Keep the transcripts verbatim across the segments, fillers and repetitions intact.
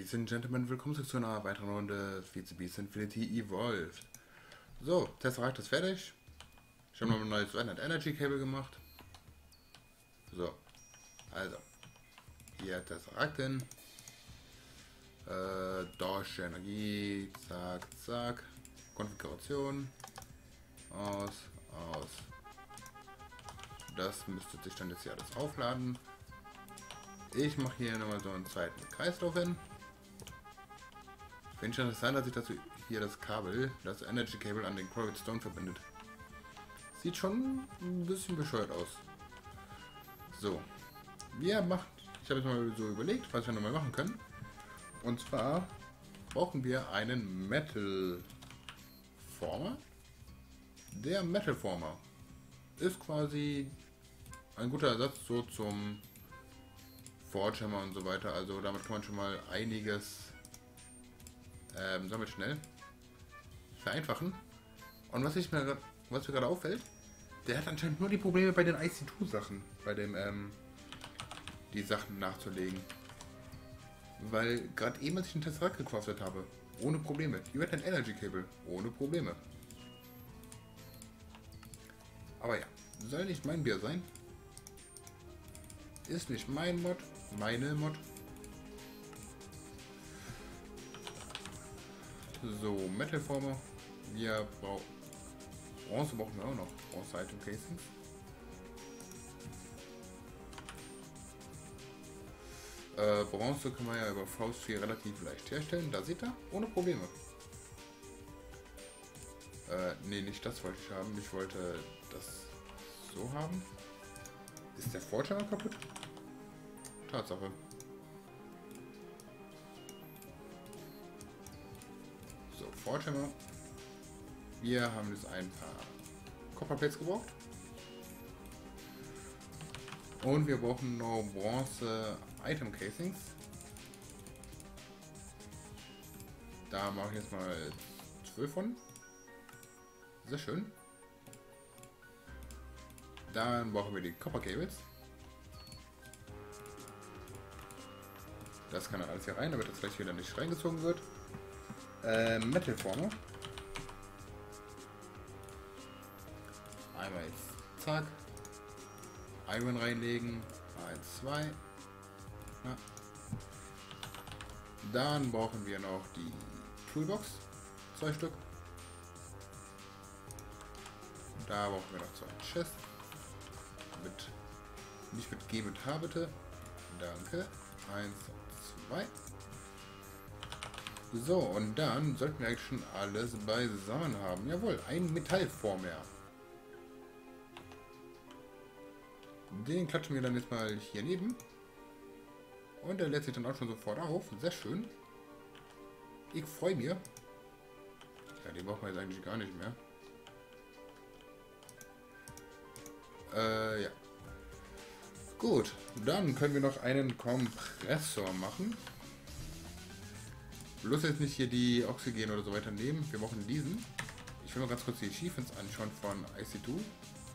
Ladies and Gentlemen, willkommen zu einer weiteren Runde V C Beast Infinity Evolved. So, Tesseract ist fertig. Ich habe noch ein neues Sword and Energy Cable gemacht. So, also, hier Tesseract hin. Äh, Dorsch, Energie, zack, zack. Konfiguration. Aus, aus. Das müsste sich dann jetzt hier alles aufladen. Ich mache hier nochmal so einen zweiten Kreislauf hin. Finde ich interessant, dass sich dazu hier das Kabel, das Energy Cable an den Corvid Stone verbindet. Sieht schon ein bisschen bescheuert aus. So. Wir machen, ich habe jetzt mal so überlegt, was wir nochmal machen können. Und zwar brauchen wir einen Metal Former. Der Metal Former ist quasi ein guter Ersatz so zum Forge Hammer und so weiter. Also damit kann man schon mal einiges ähm, sammelt schnell vereinfachen. Und was ich mir grad, was mir gerade auffällt, der hat anscheinend nur die Probleme bei den I C zwei Sachen, bei dem ähm, die Sachen nachzulegen. Weil gerade eben, als ich einen Tesseract gecraftet habe, ohne Probleme. Hier wird ein Energy Cable, ohne Probleme. Aber ja, soll nicht mein Bier sein. Ist nicht mein Mod, meine Mod. So, Metal Former. Wir brauchen Bronze, brauchen wir auch noch. Bronze Item Casings. Äh, Bronze können wir ja über Faust vier relativ leicht herstellen. Da seht ihr, ohne Probleme. Äh, nee, nicht das wollte ich haben. Ich wollte das so haben. Ist der Forge Hammer kaputt? Tatsache. So, Forge Hammer. Wir haben jetzt ein paar Copperplates gebraucht. Und wir brauchen noch Bronze Item Casings. Da mache ich jetzt mal zwölf von. Sehr schön. Dann brauchen wir die Copper Cables. Das kann dann alles hier rein, damit das gleich wieder nicht reingezogen wird. Äh, Metal Former. Einmal jetzt, zack. Iron reinlegen. Eins, zwei. Ja. Dann brauchen wir noch die Toolbox. Zwei Stück. Da brauchen wir noch zwei Chests. Mit, nicht mit G, mit H bitte. Danke. Eins, zwei. So, und dann sollten wir eigentlich schon alles beisammen haben. Jawohl, ein Metallformer. Den klatschen wir dann jetzt mal hier neben. Und der lädt sich dann auch schon sofort auf. Sehr schön. Ich freue mich. Ja, den brauchen wir jetzt eigentlich gar nicht mehr. Äh, ja. Gut, dann können wir noch einen Kompressor machen. Bloß jetzt nicht hier die Oxygen oder so weiter nehmen. Wir brauchen diesen. Ich will mal ganz kurz die Achievements anschauen von I C zwei.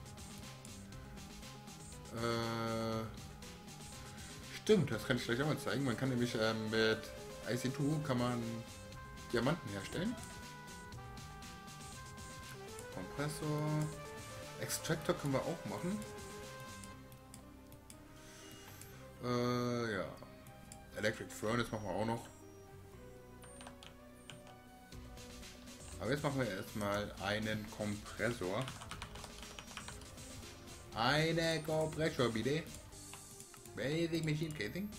Äh, stimmt, das kann ich gleich auch mal zeigen. Man kann nämlich ähm, mit I C zwei kann man Diamanten herstellen. Kompressor. Extractor können wir auch machen. Äh, ja. Electric Furnace machen wir auch noch. Aber jetzt machen wir erstmal einen Kompressor. Eine Kompressor bitte. Basic Machine Casing.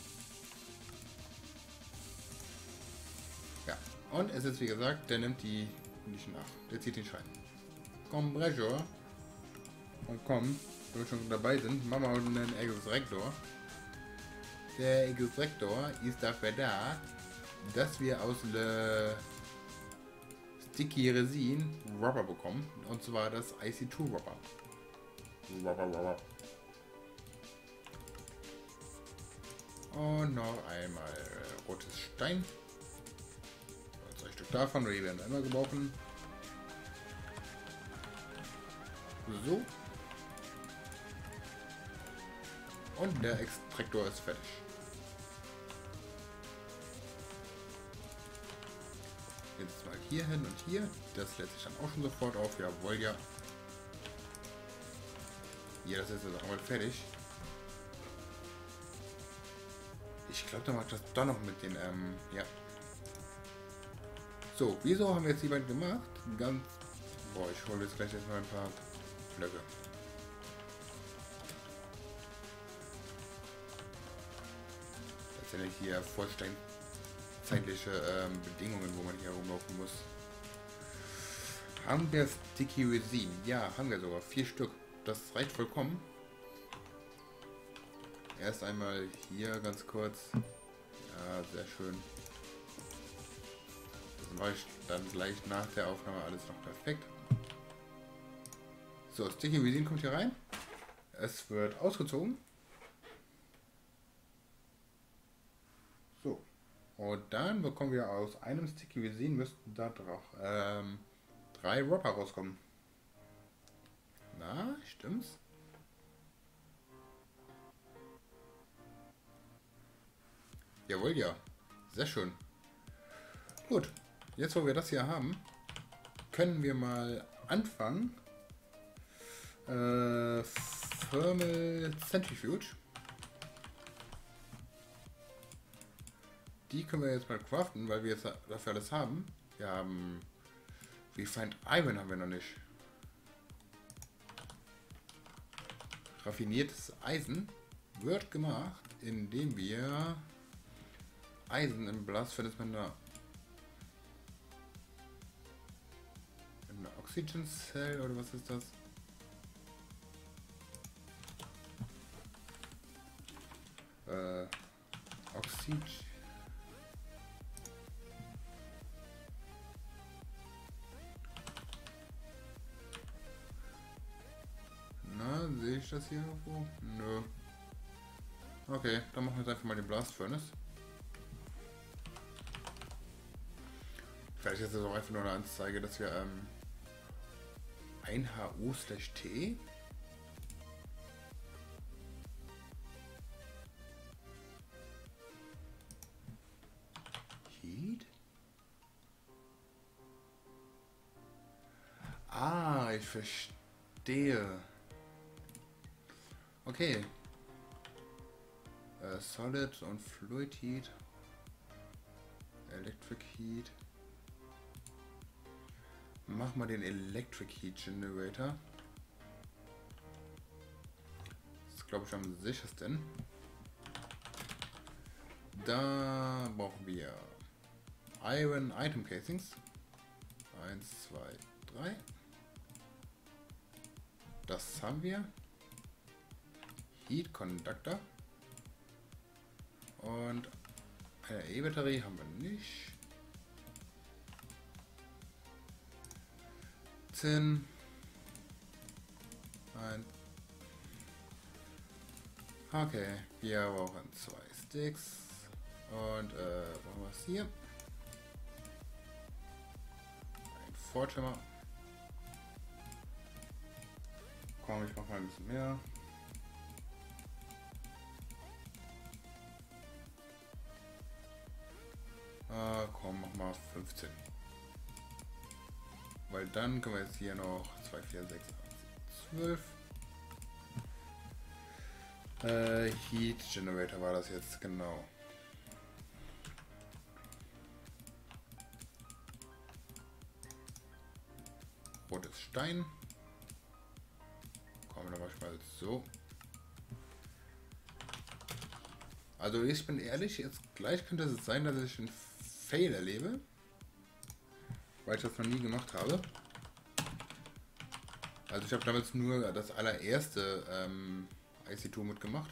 Ja. Und es ist wie gesagt, der nimmt die nicht nach. Der zieht den Schein. Kompressor. Und komm, wenn wir schon dabei sind, machen wir einen Extractor. Der Extractor ist dafür da, dass wir aus Le Sticky Resin Rubber bekommen. Und zwar das I C zwei Rubber. Rubber, Rubber. Und noch einmal rotes Stein. Zwei Stück davon, die werden immer gebrauchen. So. Und der Extraktor ist fertig. Jetzt mal hier hin und hier. Das lädt sich dann auch schon sofort auf. Jawohl, ja. Hier, das ist jetzt auch mal fertig. Ich glaube, da macht das doch noch mit den, ähm, ja. So, wieso haben wir jetzt die beiden gemacht? Ganz, boah, ich hole jetzt gleich erstmal ein paar Blöcke. Das sind ja hier vollständig zeitliche ähm, Bedingungen, wo man hier rumlaufen muss. Haben wir Sticky Resin? Ja, haben wir sogar. Vier Stück. Das reicht vollkommen. Erst einmal hier ganz kurz. Ja, sehr schön. Das mache ich dann gleich nach der Aufnahme alles noch perfekt. So, Sticky Resin kommt hier rein. Es wird ausgezogen. So. Und dann bekommen wir aus einem Sticky Resin, müssten da drauf ähm, drei Wrapper rauskommen. Na, stimmt's? Jawohl, ja. Sehr schön. Gut. Jetzt, wo wir das hier haben, können wir mal anfangen. Äh, Thermal Centrifuge. Die können wir jetzt mal craften, weil wir jetzt dafür alles haben. Wir haben Refined Iron haben wir noch nicht. Raffiniertes Eisen wird gemacht, indem wir Eisen im Blast Furnace mit einer, mit einer Oxygen Cell oder was ist das? Äh, Oxygen. Na, sehe ich das hier irgendwo? Nö. Okay, dann machen wir jetzt einfach mal den Blast Furnace. Vielleicht ist das auch einfach nur eine Anzeige, dass wir ähm, ein H U slash T Heat. Ah, ich verstehe. Okay. Äh, Solid und Fluid Heat. Electric Heat. Mach mal den Electric Heat Generator. Das ist, glaube ich, am sichersten. Da brauchen wir Iron Item Casings. eins, zwei, drei. Das haben wir. Heat Conductor. Und eine E-Batterie haben wir nicht. zehn. Ein. Okay, wir brauchen zwei Sticks. Und äh, brauchen wir es hier. Ein Fortschimmer. Komm, ich mach mal ein bisschen mehr. Ah, komm, mach mal fünfzehn. Weil dann können wir jetzt hier noch zwei, vier, sechs, acht, zwölf. Äh, Heat Generator war das jetzt, genau. Rotes Stein. Kommen wir mal so. Also ich bin ehrlich, jetzt gleich könnte es sein, dass ich einen Fail erlebe. Weil ich das noch nie gemacht habe. Also ich habe damals nur das allererste ähm, I C zwei mitgemacht.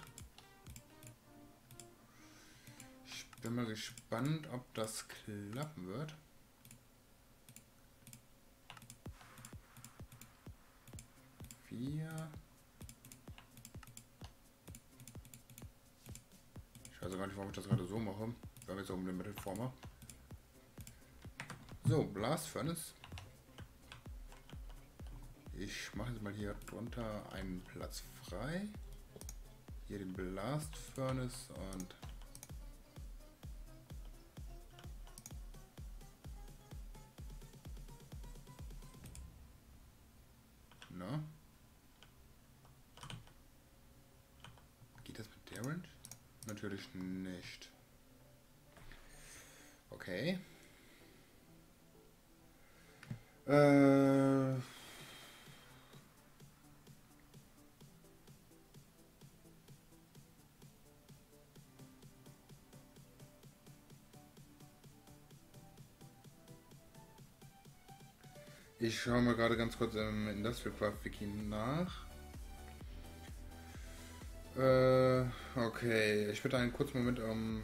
Ich bin mal gespannt, ob das klappen wird. Vier. Ich weiß gar nicht, warum ich das gerade so mache. Wir haben jetzt auch um den Mittelformer. So, Blast Furnace. Ich mache jetzt mal hier drunter einen Platz frei. Hier den Blast Furnace und natürlich nicht. Okay. Äh... Ich schaue mal gerade ganz kurz im Industrial Craft Wiki nach. Äh, okay, ich bitte einen kurzen Moment um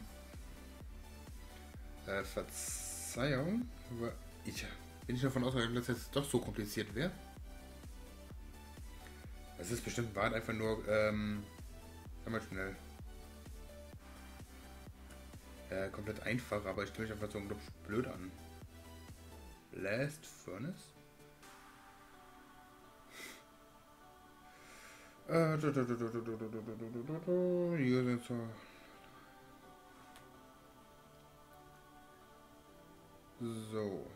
äh, Verzeihung. Ich bin nicht davon ausgegangen, dass es jetzt doch so kompliziert wäre. Es ist bestimmt war einfach nur ähm, mal schnell. Äh, komplett einfach, aber ich stelle mich einfach so unglaublich blöd an. Blast Furnace? Äh, hier sind so. So.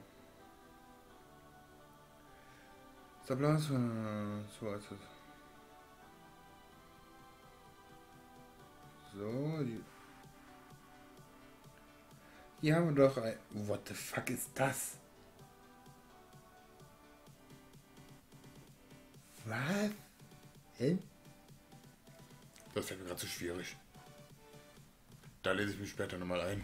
Sablas, so ist es. So, die. Hier haben wir doch ein. What the fuck ist das? Was? Hä? Das fällt mir gerade zu schwierig. Da lese ich mich später nochmal ein.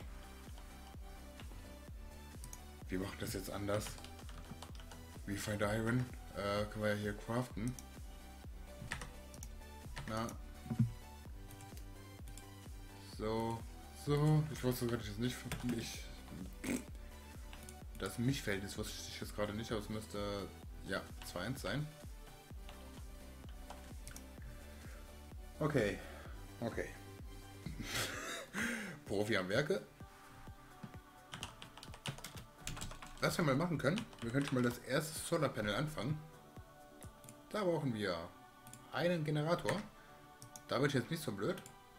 Wir machen das jetzt anders. Refined Iron. Äh, können wir ja hier craften. Na. So. So. Ich wusste gerade jetzt nicht. Ich, das Mischverhältnis wusste ich jetzt gerade nicht, aber es müsste ja zwei eins sein. Okay. Okay. Profi am Werke. Was wir mal machen können, wir können schon mal das erste Solarpanel anfangen. Da brauchen wir einen Generator. Da bin ich jetzt nicht so blöd.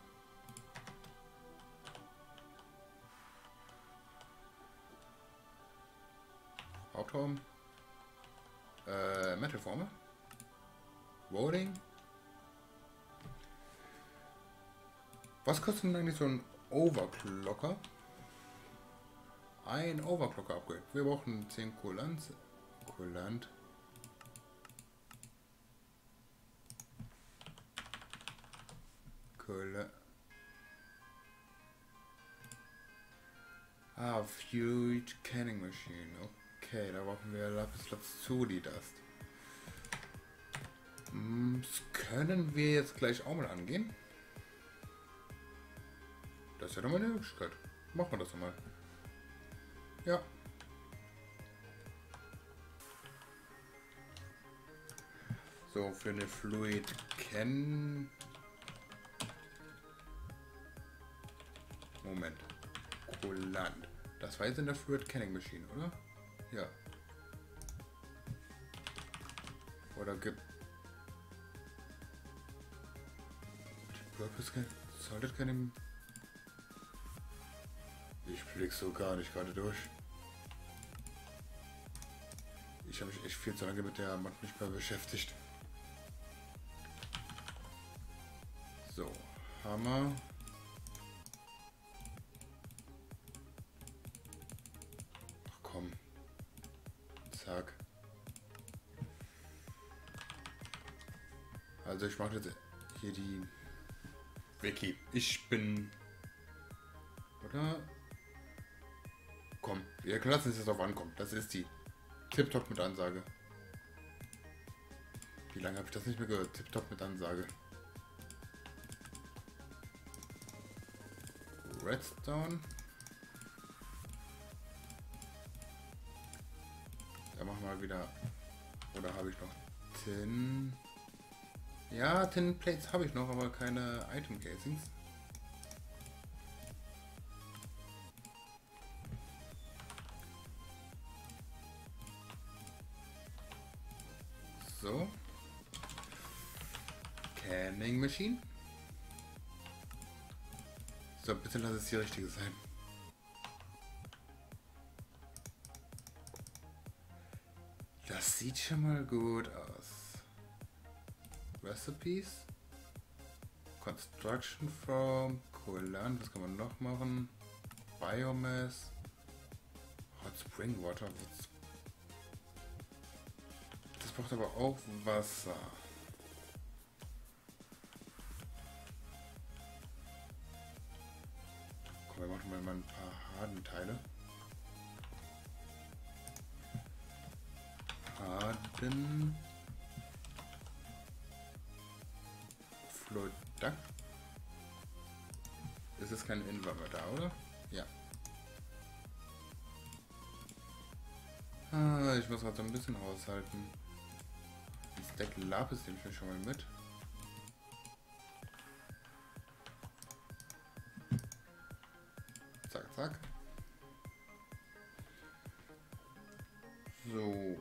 Hauptraum. Äh, Metalformer. Rolling. Was kostet denn eigentlich so ein Overclocker? Ein Overclocker-Upgrade. Wir brauchen zehn Kulanz. Kulant. Kulant. Ah, Fused Canning Machine. Okay, da brauchen wir Lapis Lazuli Dust. Das können wir jetzt gleich auch mal angehen. Das ist ja doch mal eine Möglichkeit. Machen wir das doch mal. Ja. So, für eine Fluid Can. Moment. Kulant. Das war jetzt in der Fluid Canning Machine, oder? Ja. Oder gibt. Die Purpose Can. Solid Canning. Ich blick so gar nicht gerade durch. Ich habe mich echt viel zu lange mit der Mod nicht mehr beschäftigt. So, Hammer. Ach komm. Zack. Also ich mache jetzt hier die Wiki. Ich bin... Oder? Komm, wir lassen es jetzt auf ankommen. Das ist die Tip-Top mit Ansage. Wie lange habe ich das nicht mehr gehört? Tip-Top mit Ansage. Redstone. Da machen wir mal wieder. Oder habe ich noch Tin? Ja, Tin Plates habe ich noch, aber keine Item Casings. So. Canning Machine. So, bitte lass es die richtige sein. Das sieht schon mal gut aus. Recipes. Construction from Kulant, was kann man noch machen? Biomass. Hot Spring Water. Das braucht aber auch Wasser. Komm, wir machen mal ein paar Hardenteile. Harden. Flodak. Es ist kein Inwärmer da, oder? Ja. Ah, ich muss gerade so ein bisschen haushalten. Ein Stack Lapis nehme ich mir schon mal mit. Zack, zack. So.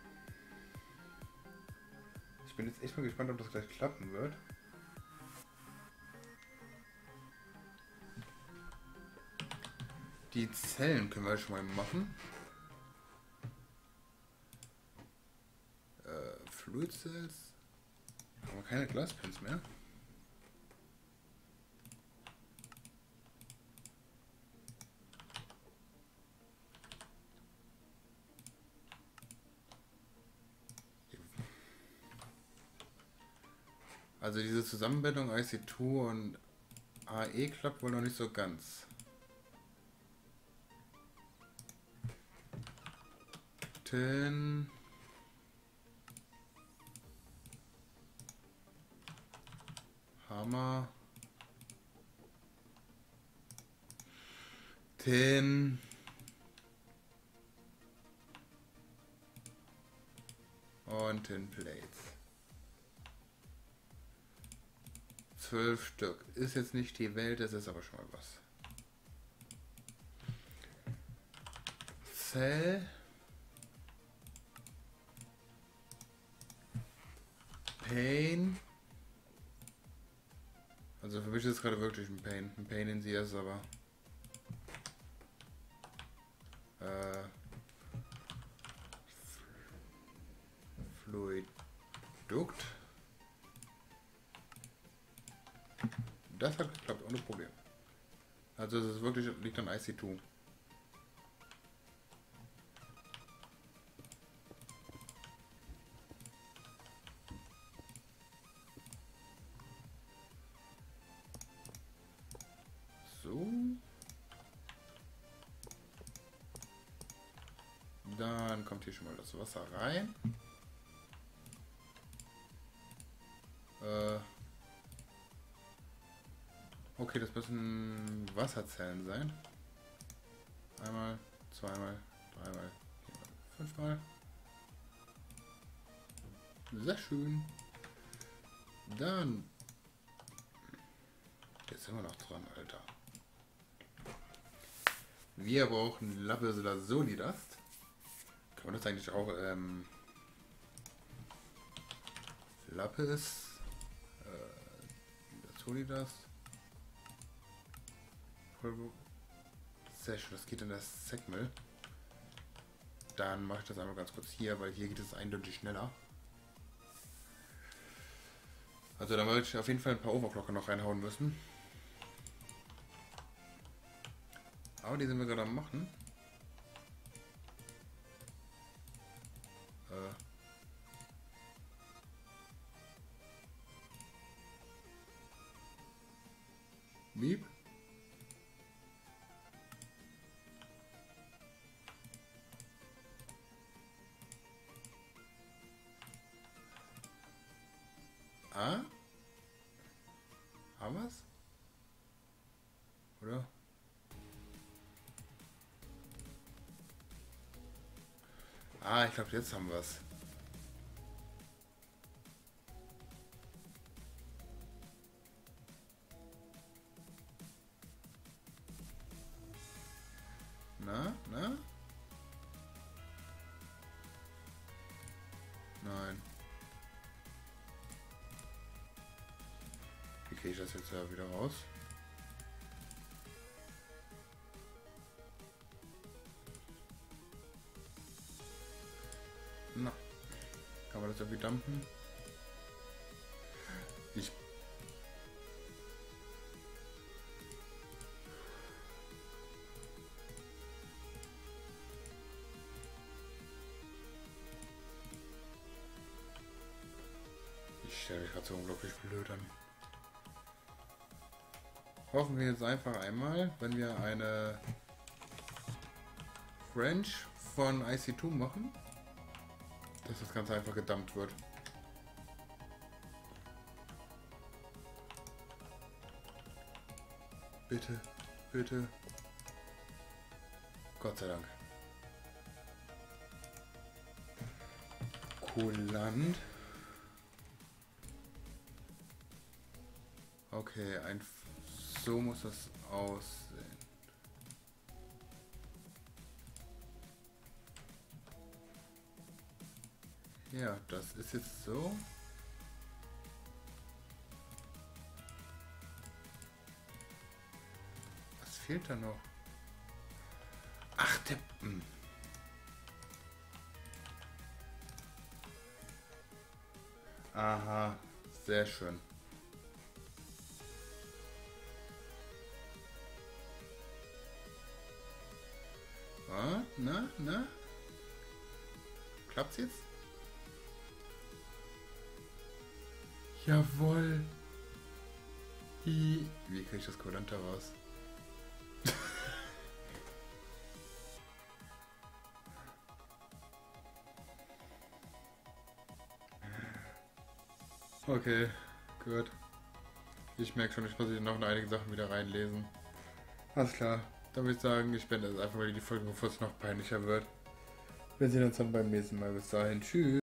Ich bin jetzt echt mal gespannt, ob das gleich klappen wird. Die Zellen können wir schon mal machen. Äh, Fluid Cells. Haben wir keine Glaspens mehr. Also diese Zusammenbindung I C zwei und A E klappt wohl noch nicht so ganz. Tin. Hammer. Tin. Und Tin Plates. Zwölf Stück. Ist jetzt nicht die Welt, das ist aber schon mal was. Cell. Pain. Also für mich ist es gerade wirklich ein Pain. Ein Pain in C S, aber äh, Fluidukt. Das hat geklappt, ohne Problem. Also es ist wirklich, liegt an I C zwei. So. Dann kommt hier schon mal das Wasser rein. Äh okay, das müssen Wasserzellen sein. Einmal, zweimal, dreimal, viermal, fünfmal. Sehr schön. Dann. Jetzt sind wir noch dran, Alter. Wir brauchen Lapis Lazulidast. Kann man das eigentlich auch ähm, Lapis äh, Lazulidast. Sehr schön, das geht in das Segmel. Dann mache ich das einmal ganz kurz hier, weil hier geht es eindeutig schneller. Also da würde ich auf jeden Fall ein paar Overclocker noch reinhauen müssen. Aber die sind wir gerade am machen. Äh. Miep. Ah? Haben wir's? Oder? Ah, ich glaube, jetzt haben wir es. Na, na? Nein. Wie kriege ich das jetzt ja wieder raus? Na. Kann man das irgendwie dumpen? Ich. so unglaublich blöd an. Hoffen wir jetzt einfach einmal, wenn wir eine Range von I C zwei machen, dass das Ganze einfach gedumpt wird. Bitte, bitte. Gott sei Dank. Kulant. Okay, ein so muss das aussehen. Ja, das ist jetzt so. Was fehlt da noch? Ach, der... Mh. Aha, sehr schön. Ah, na, na? Klappt's jetzt? Jawohl. Hi. Wie kriege ich das Kulanter raus? Okay, gut. Ich merke schon, ich muss hier noch einige Sachen wieder reinlesen. Alles klar. Dann würde ich sagen, ich beende das einfach mal die Folge, bevor es noch peinlicher wird. Wir sehen uns dann beim nächsten Mal. Bis dahin. Tschüss.